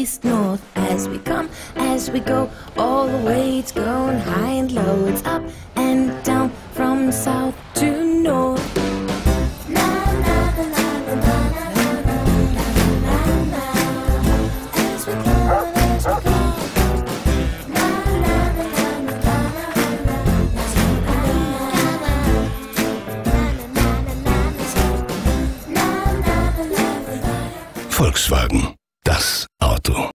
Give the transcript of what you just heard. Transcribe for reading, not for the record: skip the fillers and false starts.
east, north, as we come, as we go, all the way it's going high and low. It's up and down from south to north. Volkswagen, das Auto.